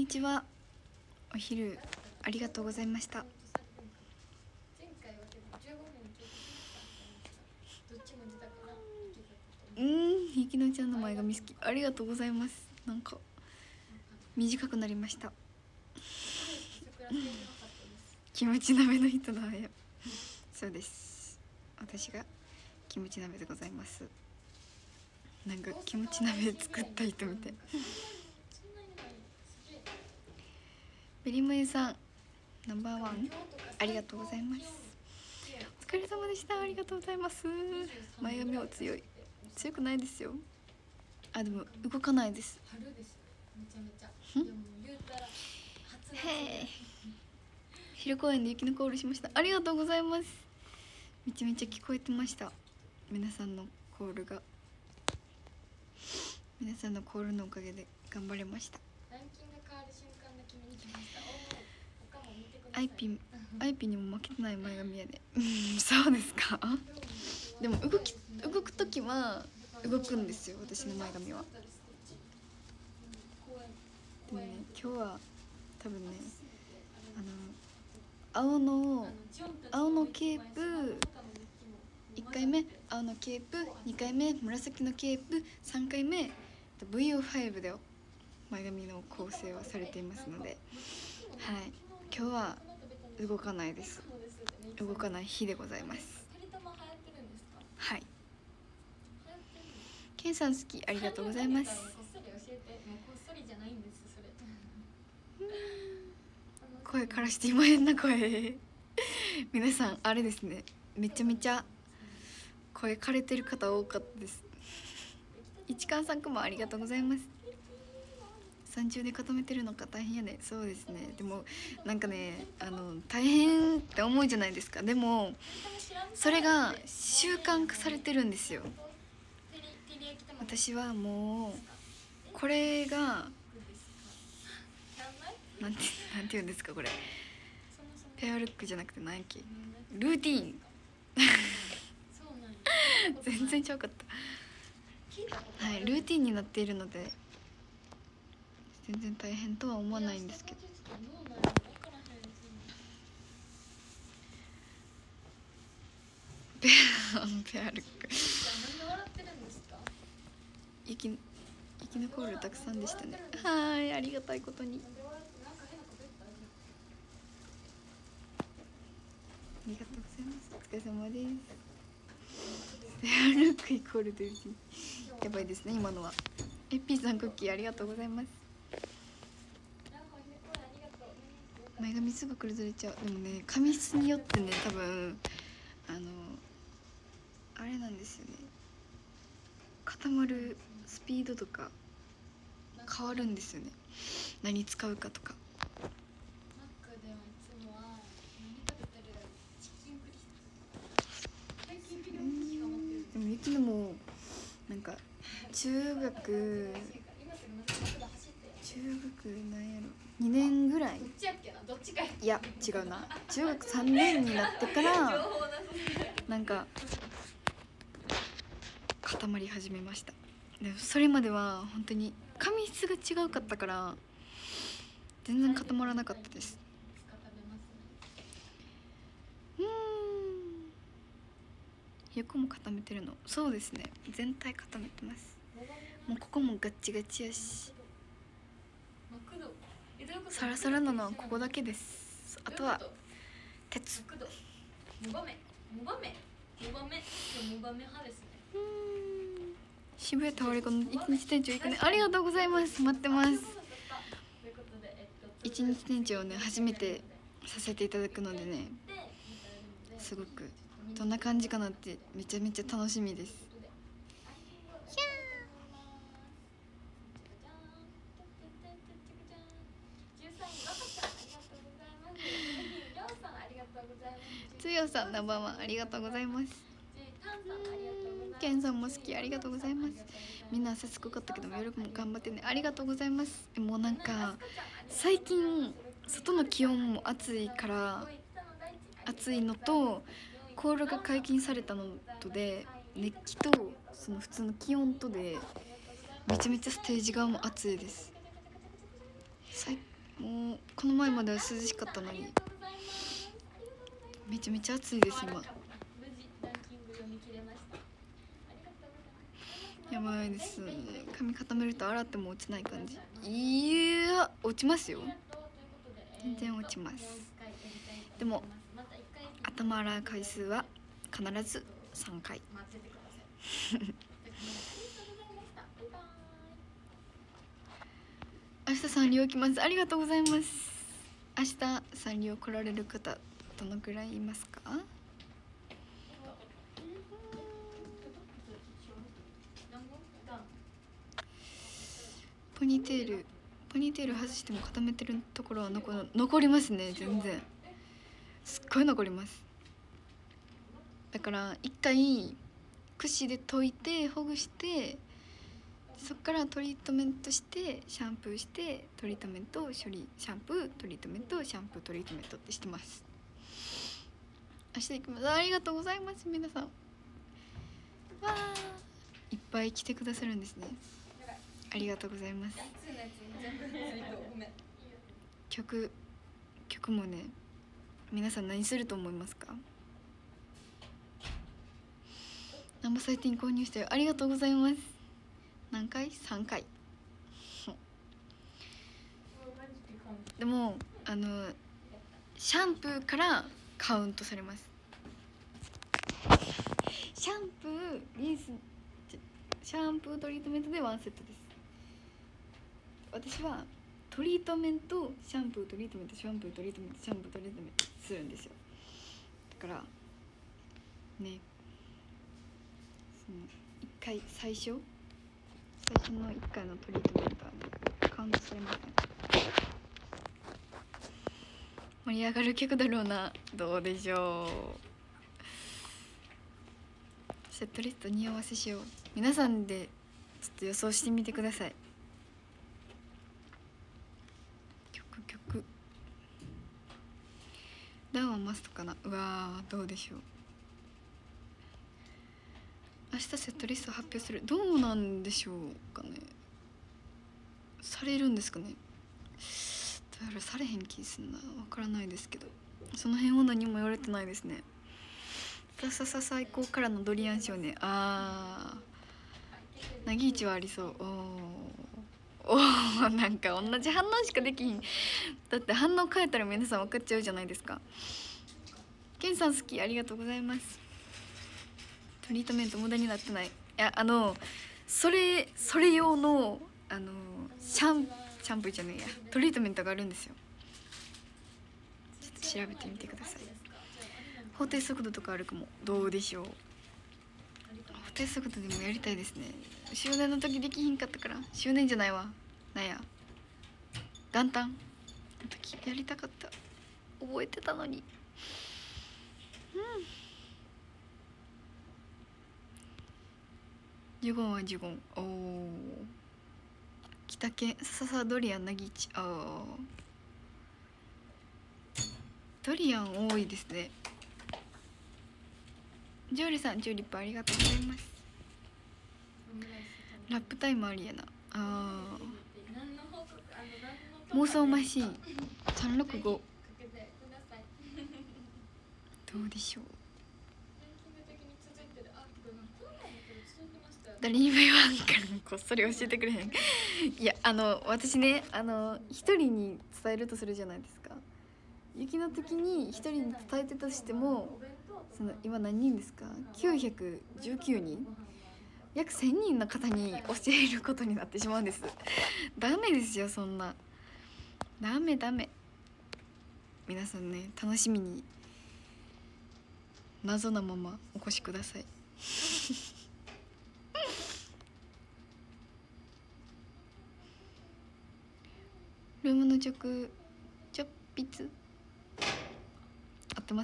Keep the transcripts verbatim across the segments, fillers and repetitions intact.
ちは。お昼ありがとうございました。うん、ひきのちゃんの前髪好き。ありがとうございます。なんか短くなりました。キムチ鍋の人だよ。そうです、私がキムチ鍋でございます。なんかキムチ鍋作った人みたい。ベリモエさんナンバーワンありがとうございます。お疲れ様でした。ありがとうございます。前髪は強い。強くないですよ。あ、でも動かないです。へえ。昼公園で雪のコールしました。ありがとうございます。めちゃめちゃ聞こえてました。皆さんのコールが。皆さんのコールのおかげで頑張れました。アイピン、アイピンにも負けてない前髪やで。そうですか。でも動き動くときは動くんですよ、私の前髪は。でもね、今日は多分ね、あの青の青のケープいっかいめ、青のケープにかいめ、紫のケープさんかいめ ブイオーファイブ で前髪の構成はされていますので、はい、今日は動かないです。動かない日でございます。はい。ケンさん好き、ありがとうございます。声からして今変な声。皆さんあれですね、めちゃめちゃ声枯れてる方多かったです。一貫さんくもありがとうございます。三重で固めてるのか大変やね。そうですね。でもなんかね、あの大変って思うじゃないですか。でもそれが習慣化されてるんですよ。私はもうこれがなんてなんて言うんですか、これペアルックじゃなくて何やっけ、ルーティーン。全然ちゃうかった。はい、ルーティーンになっているので全然大変とは思わないんですけど。ペアペアルック。雪雪のコールたくさんでしたね。はい、ありがたいことに。ありがとうございます。お疲れ様です。ペアルックイコールでやばいですね今のは。エッピーさんクッキーありがとうございます。前髪すぐ崩れちゃう。でもね、髪質によってね、多分あのあれなんですよね、固まるスピードとか変わるんですよね、何使うかとか。でもゆきのもなんか中学中学なんやろにねんぐらい、いや違うな、中学さんねんになってからなんか固まり始めました。でそれまでは本当に髪質が違うかったから全然固まらなかったです。うん、横も固めてるの。そうですね、全体固めてます。もうここもガッチガチやし、サラサラなのはここだけです。あとは鉄。渋谷タワレコの一日店長行くね。ありがとうございます。待ってます。一日店長をね初めてさせていただくのでね、すごくどんな感じかなってめちゃめちゃ楽しみです。つよさんナンバーワンありがとうございます。ケンさんも好き、ありがとうございます。みんな朝すごかったけど夜も頑張ってね、ありがとうございます。もうなんか最近外の気温も暑いから暑いのとコールが解禁されたのとで熱気とその普通の気温とでめちゃめちゃステージ側も暑いです。 この前までは涼しかったのにめちゃめちゃ暑いです今。やばいです。髪固めると洗っても落ちない感じ。いや落ちますよ、全然落ちます。でも頭洗う回数は必ずさんかい明日サンリオ来ます。ありがとうございます。明日サンリオ来られる方どのくらいいますか？ポニーテールポニーテール外しても固めてるところは残残りますね。全然すっごい残ります。だから一回櫛で溶いてほぐして、そっからトリートメントしてシャンプーしてトリートメント処理シャンプートリートメントシャンプートリートメントってしてます。明日行きます。ありがとうございます皆さん。わーいっぱい来てくださるんですね。ありがとうございます。曲曲もね、皆さん何すると思いますか？ナンバーサイティン購入したよ。ありがとうございます。何回？さんかいでもあのシャンプーからカウントされます。シャンプーリンスシャンプートリートメントでワンセットです。私はトリートメントシャンプートリートメントシャンプートリートメントシャンプートリートメントするんですよ。だからね、そのいっかい最初最初のいっかいのトリートメントは、ね、カウントされません。盛り上がる曲だろうな。どうでしょう。セットリストに合わせしよう。皆さんでちょっと予想してみてください。曲曲ダウンはマストかな。うわーどうでしょう。明日セットリスト発表する。どうなんでしょうかね。されるんですかね。どうやらされへん気すんな。わからないですけど、その辺は何も言われてないですね。さささ最高からのドリアン少年。あーなぎいちはありそう。おーおーなんか同じ反応しかできひん。だって反応変えたら皆さん分かっちゃうじゃないですか。ケンさん好き。ありがとうございます。トリートメント無駄になってない。いやあのそれそれ用のあのシャンシャンプーじゃないやトリートメントがあるんですよ。ちょっと調べてみてください。法定速度とかあるかも。どうでしょう。法定速度でもやりたいですね。周年の時できひんかったから。周年じゃないわ、なんや元旦の時やりたかった。覚えてたのに。うんジュゴンはジュゴン。おお北県笹さドリアンなぎいち。ああドリアン多いですね。ジョーリさんチューリップありがとうございます。ラップタイムありやな。あ妄想マシーンさんろくご。どうでしょう。誰にも言わんからこっそり教えてくれへん。いやあの私ねあの一人に伝えるとするじゃないですか。雪の時に一人に伝えてとしても、その今何人ですか、きゅうひゃくじゅうきゅうにん、約せんにんの方に教えることになってしまうんです。ダメですよそんな。ダメダメ。皆さんね楽しみに謎なままお越しください。ルームの曲ちょっぴつ合ってます？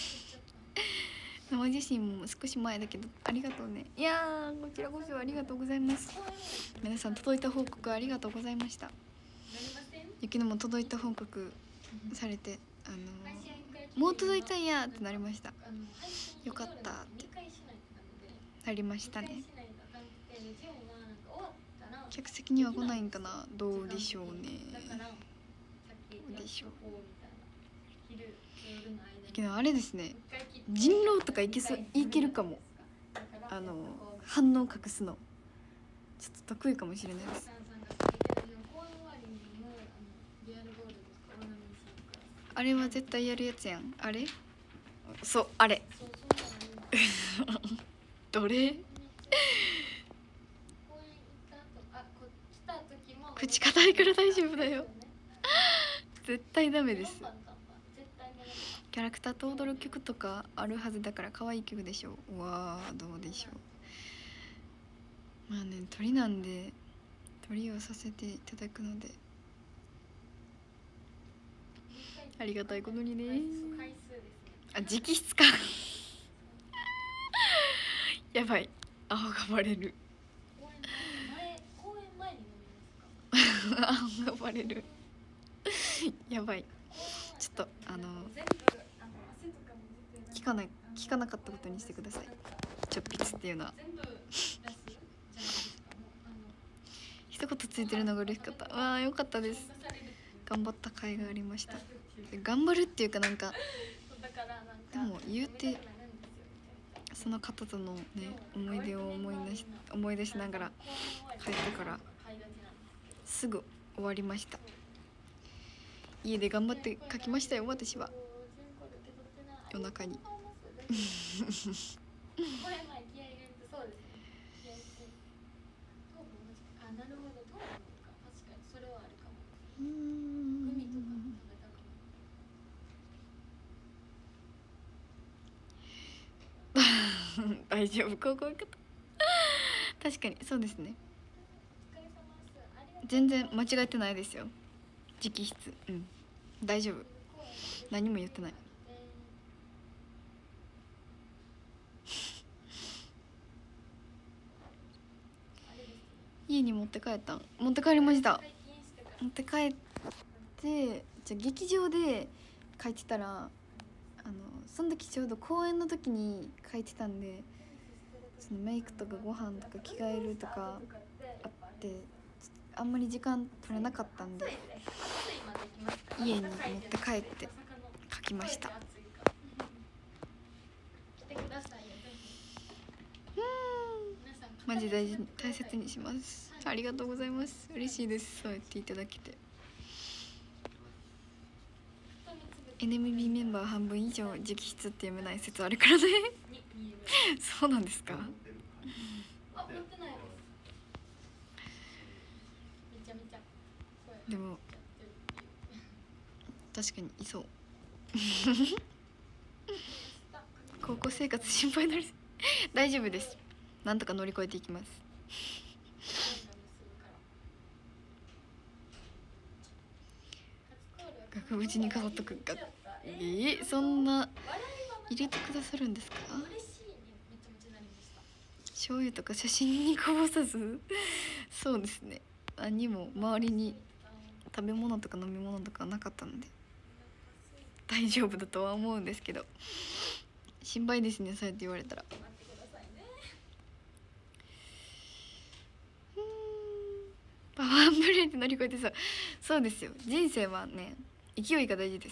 生自身も少し前だけどありがとうね。いやーこちらこそありがとうございます。皆さん届いた報告ありがとうございました。雪乃も届いた報告されて、あのー、もう届いたんやってなりました。よかったってなりましたね。客席には来ないんかな。どうでしょうね。どうでしょう。けどあれですね、人狼とかいけそう、いけるかも。あの反応隠すのちょっと得意かもしれないです。あれは絶対やるやつやん。あれ、そうあれどれ口硬いから大丈夫だよ絶対ダメです。キャラクターと踊る曲とかあるはずだから可愛い曲でしょう。わあどうでしょう。まあね、鳥なんで鳥をさせていただくのでありがたいことにね。あ、直筆かやばい、青がバレる青がバレるやばい、ちょっとあの聞かない聞かなかったことにしてください。ちょっぴつっていうのは一言ついてるのが嬉しかった。わあよかったです。頑張った甲斐がありました。頑張るっていうかなんかでも言うてその方とのね思い出を思い出し思い出しながら帰ってからすぐ終わりました。家で頑張って書きましたよ私は夜中に大丈夫、こうこういうこと確かにそうですね。全然間違えてないですよ。直筆、うん大丈夫、何も言ってない。家に持って帰ったん持って帰りました。持って帰ってじゃ劇場で書いてたらあのその時ちょうど公演の時に書いてたんで、そのメイクとかご飯とか着替えるとかあってあんまり時間取れなかったんで家に持って帰って書きました。マジ大事大切にします。ありがとうございます。嬉しいです、そうやっていただけて。 エヌエムビー メンバー半分以上直筆って読めない説あるからねそうなんですかでも確かにいそう高校生活心配になる大丈夫です、なんとか乗り越えていきます額縁に飾っとくか。えー、そんな入れてくださるんですか。醤油とか写真にこぼさずそうですね、何も周りに食べ物とか飲み物とかなかったので大丈夫だとは思うんですけど、心配ですね、そうやって言われたら。うん、パワーブレイで乗り越えてさ、そうですよ、人生はね勢いが大事です。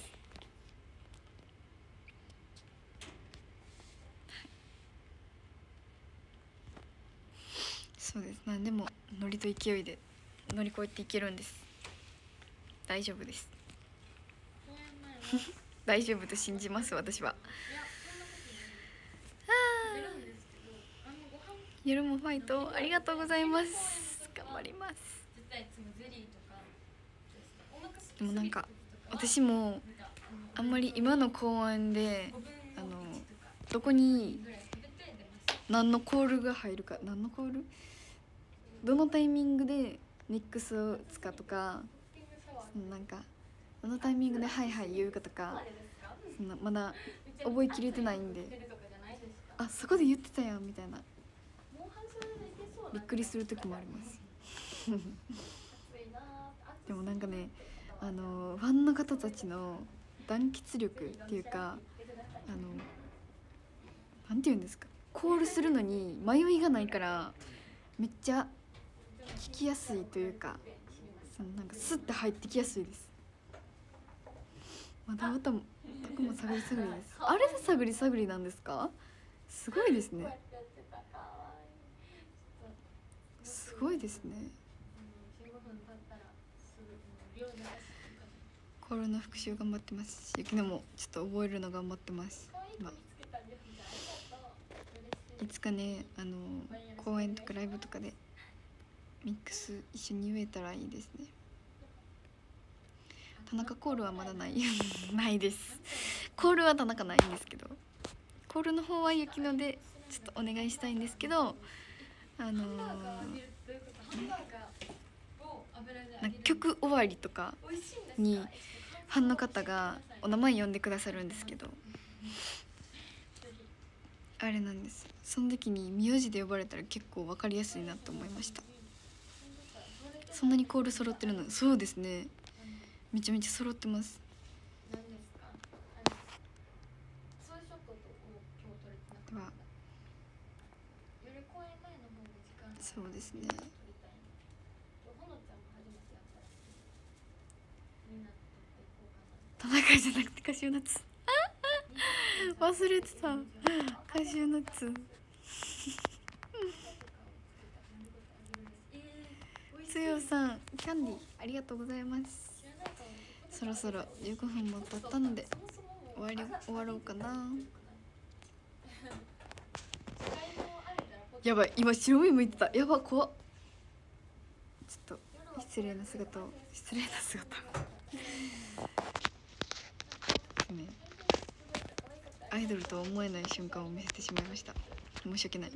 そうです、何でもノリと勢いで乗り越えていけるんです。大丈夫です大丈夫と信じます私は。夜もファイトありがとうございます。頑張ります。でもなんか私もあんまり今の公演であのどこに何のコールが入るか、何のコールどのタイミングでミックスを使うとか、なんかどのタイミングではいはい言うかとか、そんなまだ覚えきれてないんで、あそこで言ってたやんみたいなびっくりする時もありますでもなんかね、あのファンの方たちの団結力っていうか、あのなんていうんですか、コールするのに迷いがないからめっちゃ聞きやすいというか、そのなんかスッて入ってきやすいです。 まだまたもたくも探り探りです。あれで探り探りなんですか？すごいですね。すごいですね。コールの復習頑張ってますし、ゆきのもちょっと覚えるの頑張ってます今。いつかね、あの公演とかライブとかでミックス一緒に言えたらいいですね。田中コールはまだないないです。コールは田中ないんですけど、コールの方は雪乃でちょっとお願いしたいんですけど、あのー、なんか曲終わりとかにファンの方がお名前呼んでくださるんですけど、あれなんです。その時に名字で呼ばれたら結構分かりやすいなと思いました。そんなにコール揃ってるの？そうですね、めちゃめちゃ揃ってます。ではそうですね、田中じゃなくてカシューナッツ忘れてた、カシューナッツつよさん、キャンディーありがとうございます。そろそろじゅうごふんも経ったので終わり終わろうかな。やばい、今白目向いてた。やば、怖っ。ちょっと失礼な姿を失礼な姿をね、アイドルとは思えない瞬間を見せてしまいました。申し訳ない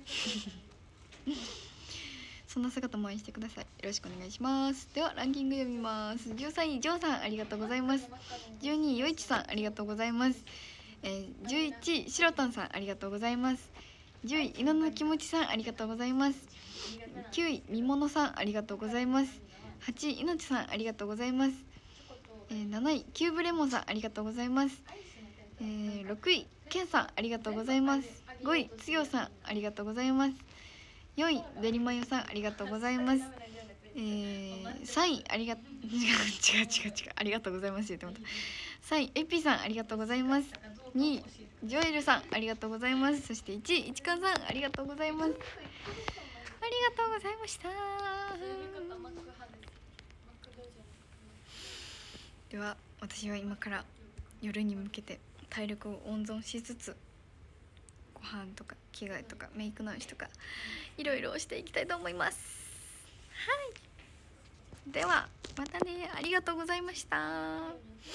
そんな姿も愛してください。よろしくお願いします。ではランキング読みます。じゅうさんいジョーさんありがとうございます。じゅうにいよいちさんありがとうございます。えー、じゅういちいしろたんさんありがとうございます。じゅういいののきもちさんありがとうございます。きゅういみものさんありがとうございます。はちいいのちさんありがとうございます。えー、なないキューブレモンさんありがとうございます。えー、ろくいけんさんありがとうございます。ごいつよさんありがとうございます。よんいデリマヨさんありがとうございます。えー、さんいありが違う違う違う違うありがとうございます言ってもらった。さんいエピさんありがとうございます。にいジョエルさんありがとうございます。そしていちいいちかんさんありがとうございます。ありがとうございました。では私は今から夜に向けて体力を温存しつつ、ご飯とか着替えとかメイク直しとかいろいろしていきたいと思います。はい、ではまたね。ありがとうございました。